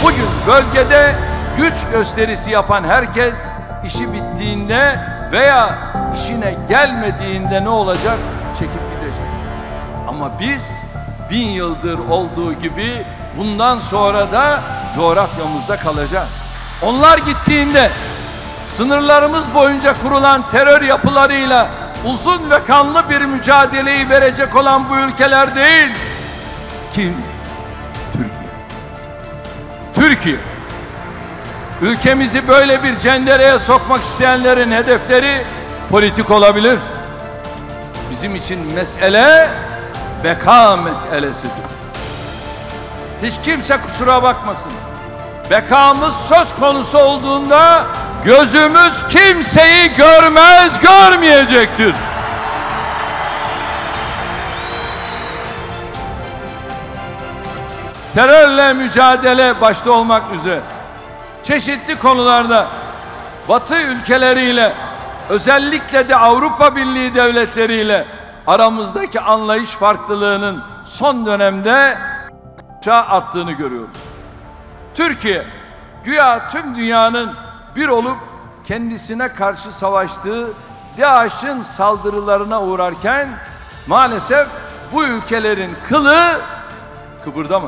Bugün bölgede güç gösterisi yapan herkes işi bittiğinde veya işine gelmediğinde ne olacak? Çekip gidecek. Ama biz 1000 yıldır olduğu gibi bundan sonra da coğrafyamızda kalacağız. Onlar gittiğinde sınırlarımız boyunca kurulan terör yapılarıyla uzun ve kanlı bir mücadeleyi verecek olan bu ülkeler değil. Kim? Türkiye. Türkiye. Ülkemizi böyle bir cendereye sokmak isteyenlerin hedefleri politik olabilir. Bizim için mesele beka meselesidir. Hiç kimse kusura bakmasın. Bekamız söz konusu olduğunda gözümüz kimseyi görmez, görmeyecektir. Terörle mücadele başta olmak üzere çeşitli konularda Batı ülkeleriyle, özellikle de Avrupa Birliği devletleriyle aramızdaki anlayış farklılığının son dönemde arttığını görüyoruz. Türkiye, güya tüm dünyanın bir olup kendisine karşı savaştığı DAEŞ'in saldırılarına uğrarken maalesef bu ülkelerin kılı kıpırdamadı.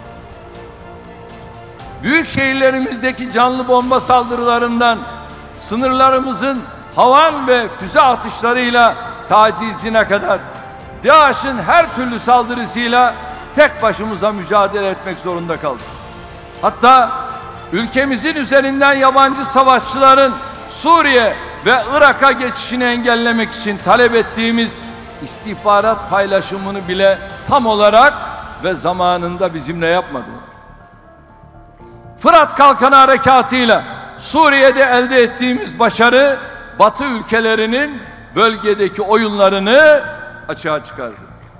Büyük şehirlerimizdeki canlı bomba saldırılarından sınırlarımızın havan ve füze atışlarıyla tacizine kadar DAEŞ'in her türlü saldırısıyla tek başımıza mücadele etmek zorunda kaldık. Hatta ülkemizin üzerinden yabancı savaşçıların Suriye ve Irak'a geçişini engellemek için talep ettiğimiz istihbarat paylaşımını bile tam olarak ve zamanında bizimle yapmadılar. Fırat Kalkanı Harekatı'yla Suriye'de elde ettiğimiz başarı Batı ülkelerinin bölgedeki oyunlarını açığa çıkardı.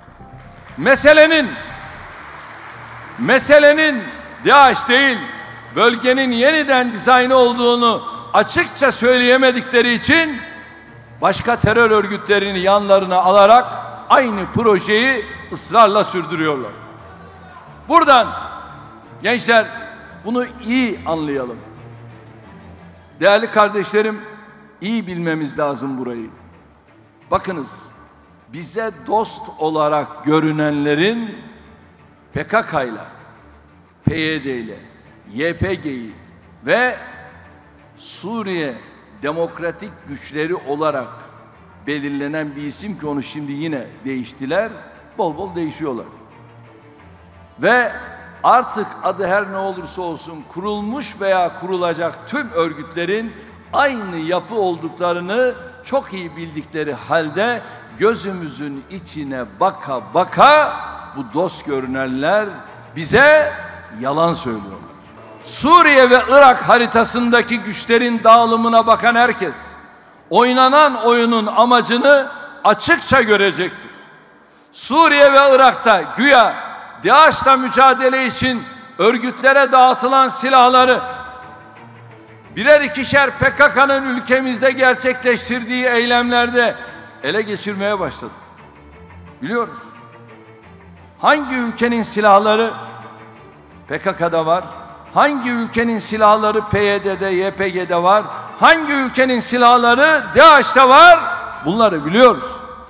Meselenin DAEŞ değil, bölgenin yeniden dizaynı olduğunu açıkça söyleyemedikleri için başka terör örgütlerini yanlarına alarak aynı projeyi ısrarla sürdürüyorlar. Buradan gençler bunu iyi anlayalım. Değerli kardeşlerim, iyi bilmemiz lazım burayı. Bakınız, bize dost olarak görünenlerin PKK'yla, PYD'yle, YPG'yi ve Suriye Demokratik Güçleri olarak belirlenen bir isim ki onu şimdi yine değiştiler, bol bol değişiyorlar. Ve artık adı her ne olursa olsun kurulmuş veya kurulacak tüm örgütlerin aynı yapı olduklarını çok iyi bildikleri halde gözümüzün içine baka baka bu dost görünenler bize yalan söylüyorlar. Suriye ve Irak haritasındaki güçlerin dağılımına bakan herkes oynanan oyunun amacını açıkça görecektir. Suriye ve Irak'ta güya DAEŞ'la mücadele için örgütlere dağıtılan silahları birer ikişer PKK'nın ülkemizde gerçekleştirdiği eylemlerde ele geçirmeye başladı. Biliyoruz. Hangi ülkenin silahları PKK'da var? Hangi ülkenin silahları PYD'de, YPG'de var? Hangi ülkenin silahları DAEŞ'te var? Bunları biliyoruz.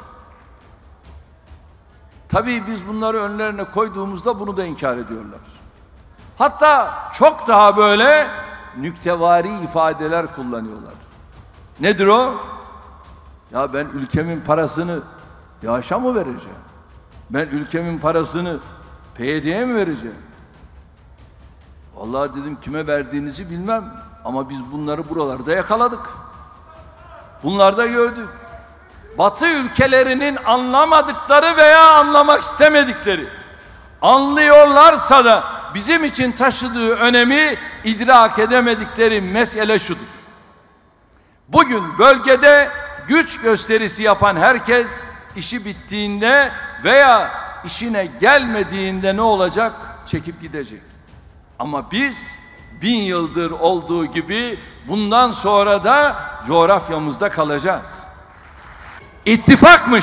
Tabii biz bunları önlerine koyduğumuzda bunu da inkar ediyorlar. Hatta çok daha böyle nüktevari ifadeler kullanıyorlar. Nedir o? Ya ben ülkemin parasını DAEŞ'e mı vereceğim? Ben ülkemin parasını PYD'ye mi vereceğim? Vallahi dedim kime verdiğinizi bilmem ama biz bunları buralarda yakaladık. Bunlarda gördük. Batı ülkelerinin anlamadıkları veya anlamak istemedikleri, anlıyorlarsa da bizim için taşıdığı önemi idrak edemedikleri mesele şudur. Bugün bölgede güç gösterisi yapan herkes işi bittiğinde veya işine gelmediğinde ne olacak? Çekip gidecek. Ama biz 1000 yıldır olduğu gibi bundan sonra da coğrafyamızda kalacağız. İttifakmış,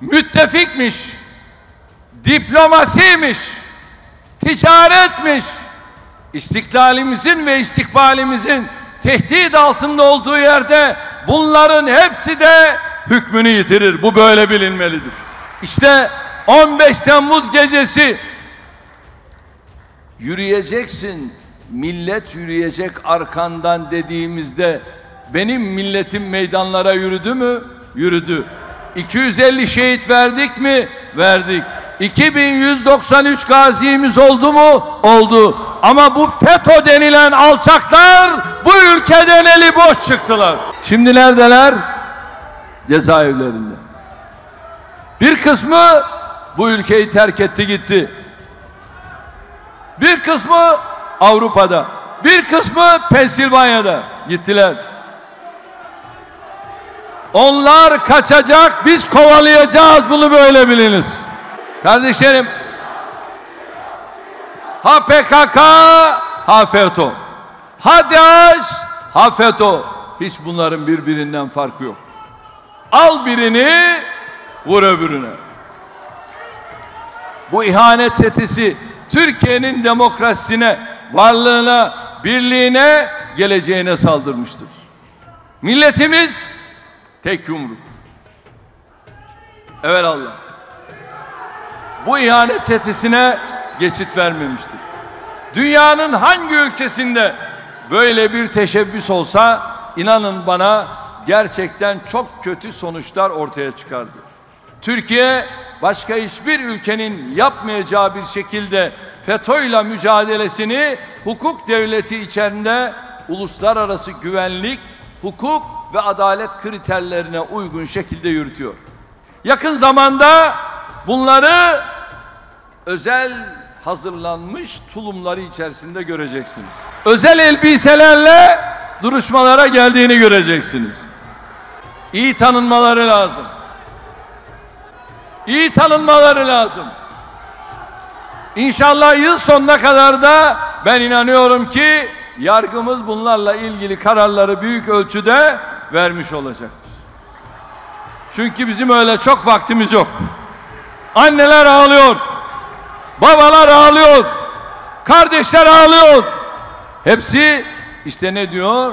müttefikmiş, diplomasiymiş, ticaretmiş, İstiklalimizin ve istikbalimizin tehdit altında olduğu yerde bunların hepsi de hükmünü yitirir. Bu böyle bilinmelidir. İşte 15 Temmuz gecesi yürüyeceksin, millet yürüyecek arkandan dediğimizde benim milletim meydanlara yürüdü mü? Yürüdü. 250 şehit verdik mi? Verdik. 2193 gazimiz oldu mu? Oldu. Ama bu FETÖ denilen alçaklar bu ülkeden eli boş çıktılar. Şimdi neredeler? Cezaevlerinde. Bir kısmı bu ülkeyi terk etti gitti. Bir kısmı Avrupa'da. Bir kısmı Pensilvanya'da gittiler. Onlar kaçacak, biz kovalayacağız, bunu böyle biliniz. Kardeşlerim, ha PKK, ha FETÖ, ha DAEŞ, ha FETÖ. Hiç bunların birbirinden farkı yok. Al birini, vur öbürüne. Bu ihanet çetesi Türkiye'nin demokrasisine, varlığına, birliğine, geleceğine saldırmıştır. Milletimiz tek yumruk. Evelallah. Bu ihanet çetesine geçit vermemiştir. Dünyanın hangi ülkesinde böyle bir teşebbüs olsa inanın bana gerçekten çok kötü sonuçlar ortaya çıkardı. Türkiye başka hiçbir ülkenin yapmayacağı bir şekilde FETÖ'yle mücadelesini hukuk devleti içerisinde uluslararası güvenlik, hukuk ve adalet kriterlerine uygun şekilde yürütüyor. Yakın zamanda bunları özel hazırlanmış tulumları içerisinde göreceksiniz. Özel elbiselerle duruşmalara geldiğini göreceksiniz. İyi tanınmaları lazım. İyi tanınmaları lazım. İnşallah yıl sonuna kadar da ben inanıyorum ki yargımız bunlarla ilgili kararları büyük ölçüde vermiş olacaktır. Çünkü bizim öyle çok vaktimiz yok. Anneler ağlıyor, babalar ağlıyor, kardeşler ağlıyor. Hepsi işte ne diyor?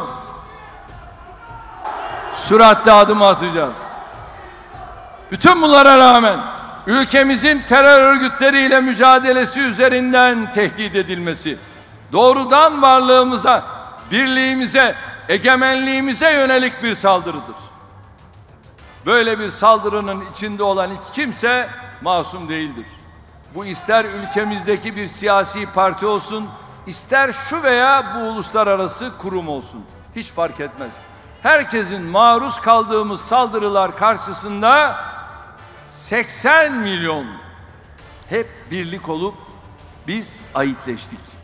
Süratle adım atacağız. Bütün bunlara rağmen ülkemizin terör örgütleriyle mücadelesi üzerinden tehdit edilmesi, doğrudan varlığımıza, birliğimize, egemenliğimize yönelik bir saldırıdır. Böyle bir saldırının içinde olan hiç kimse masum değildir. Bu ister ülkemizdeki bir siyasi parti olsun, ister şu veya bu uluslararası kurum olsun. Hiç fark etmez. Herkesin maruz kaldığımız saldırılar karşısında 80 milyon hep birlik olup biz ahitleştik.